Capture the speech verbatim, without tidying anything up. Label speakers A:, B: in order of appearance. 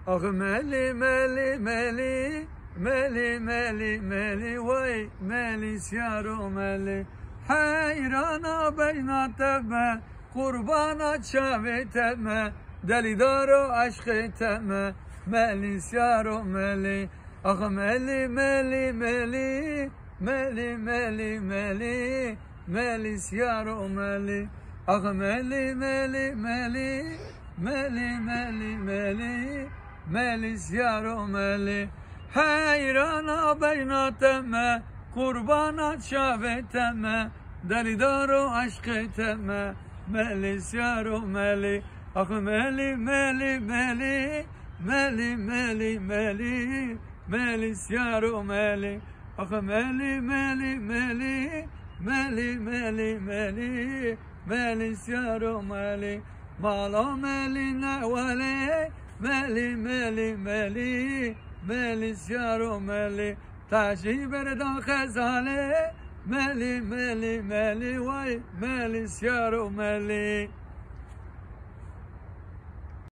A: آخ ملی ملی ملی ملی ملی ملی وای ملی سیارو ملی حیرانا بینا تمه قربانا چاوی تمه دلیدارو عشق تمه ملی سیارو ملی آخ ملی ملی ملی ملی ملی ملی ملی سیارو ملی آخ ملی ملی ملی ملی ملی ملی ملی سیارو ملی حیرانا بینا تمه قربانا شاوه تمه دلیدارو عشق تمه ملی سیارو ملی آخ ملی ملی ملی ملی ملی ملی ملی سیارو ملی آخ ملی ملی ملی ملی ملی ملی ملی سیارو ملی مالا ملی نوالی ملی ملی ملی ملی سیارو ملی تاشی بردان خزاله ملی ملی ملی وای ملی سیارو ملی